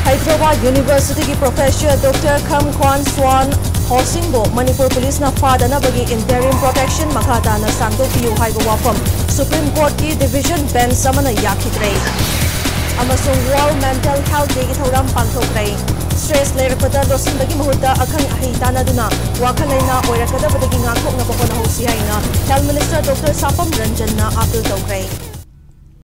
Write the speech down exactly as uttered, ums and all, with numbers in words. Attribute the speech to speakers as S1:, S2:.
S1: Hyderabad University ki Professor Doctor Kham Kwan Swan Hosingbo Manipur Police na fadana bagi interim protection makata na sangdo piu haiba wafam Supreme Court ki Division Bench samana yakhitrei amasung World Mental Health Day ki thauram pangthokrai stress lerakpada losin bagi mahuta akhang ahi tanaduna wakalaina oirakada badagi ngakok na bakona hosi haina Health Minister Doctor Sapam Ranjan na appeal tokrai